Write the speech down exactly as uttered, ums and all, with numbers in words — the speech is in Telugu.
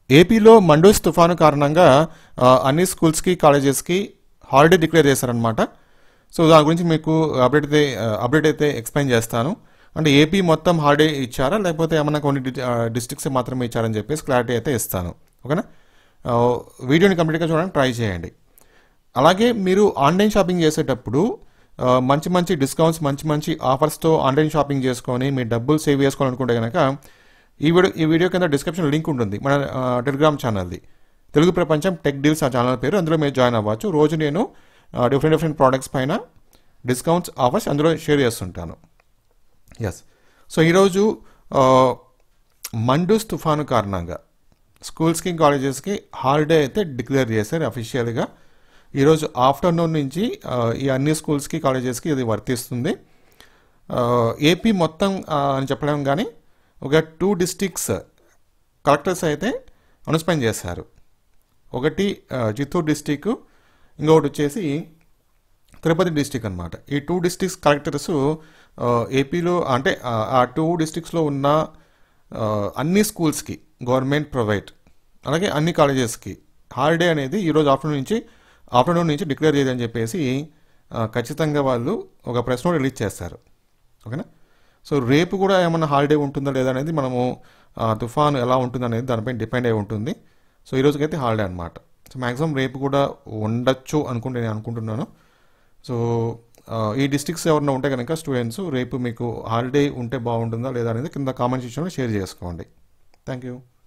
ఏపీలో మండూస్ తుఫాను కారణంగా అన్ని స్కూల్స్కి కాలేజెస్కి హాలిడే డిక్లేర్ చేశారనమాట. సో దాని గురించి మీకు అప్డేట్ అయితే అప్డేట్ అయితే ఎక్స్ప్లెయిన్ చేస్తాను. అంటే ఏపీ మొత్తం హాలిడే ఇచ్చారా లేకపోతే ఏమన్నా కొన్ని డిస్ట్రిక్ట్స్ మాత్రమే ఇచ్చారని చెప్పేసి క్లారిటీ అయితే ఇస్తాను. ఓకేనా, వీడియోని కంప్లీట్గా చూడడానికి ట్రై చేయండి. అలాగే మీరు ఆన్లైన్ షాపింగ్ చేసేటప్పుడు మంచి మంచి డిస్కౌంట్స్ మంచి మంచి ఆఫర్స్తో ఆన్లైన్ షాపింగ్ చేసుకొని మీ డబ్బులు సేవ్ చేసుకోవాలనుకుంటే కనుక ఈ వీడియో ఈ వీడియో కింద డిస్క్రిప్షన్ లింక్ ఉంటుంది మన టెలిగ్రామ్ ఛానల్ది, తెలుగు ప్రపంచం టెక్ డీల్స్ ఆ ఛానల్ పేరు. అందులో మీరు జాయిన్ అవ్వచ్చు. రోజు నేను డిఫరెంట్ డిఫరెంట్ ప్రోడక్ట్స్ పైన డిస్కౌంట్స్ ఆఫర్స్ అందులో షేర్ చేస్తుంటాను. ఎస్, సో ఈరోజు మండూస్ తుఫాను కారణంగా స్కూల్స్కి కాలేజెస్కి హాలిడే అయితే డిక్లేర్ చేశారు అఫీషియల్గా. ఈరోజు ఆఫ్టర్నూన్ నుంచి ఈ అన్ని స్కూల్స్కి కాలేజెస్కి ఇది వర్తిస్తుంది. ఏపీ మొత్తం అని చెప్పలేము కానీ ఒక టూ డిస్ట్రిక్ట్స్ కలెక్టర్స్ అయితే అనౌన్స్మెంట్ చేశారు. ఒకటి చిత్తూరు డిస్టిక్, ఇంకొకటి వచ్చేసి తిరుపతి డిస్టిక్ అనమాట. ఈ టూ డిస్ట్రిక్ట్స్ కలెక్టర్స్ ఏపీలో అంటే ఆ టూ డిస్ట్రిక్ట్స్లో ఉన్న అన్ని స్కూల్స్కి గవర్నమెంట్ ప్రైవేట్ అలాగే అన్ని కాలేజెస్కి హాలిడే అనేది ఈరోజు ఆఫ్టర్నూన్ నుంచి ఆఫ్టర్నూన్ నుంచి డిక్లేర్ చేయదని చెప్పేసి ఖచ్చితంగా వాళ్ళు ఒక ప్రెస్ నోట్ రిలీజ్ చేస్తారు. ఓకేనా, సో రేపు కూడా ఏమన్నా హాలిడే ఉంటుందా లేదా అనేది మనము తుఫాను ఎలా ఉంటుంది అనేది దానిపై డిపెండ్ అయి ఉంటుంది. సో ఈ రోజుకైతే హాలిడే అనమాట. సో మ్యాక్సిమం రేపు కూడా ఉండొచ్చు అనుకుంటే నేను అనుకుంటున్నాను. సో ఈ డిస్ట్రిక్ట్స్ ఎవరైనా ఉంటే కనుక స్టూడెంట్స్ రేపు మీకు హాలిడే ఉంటే బాగుంటుందా లేదా అనేది కింద కామెంట్ సెక్షన్లో షేర్ చేసుకోండి. Thank you.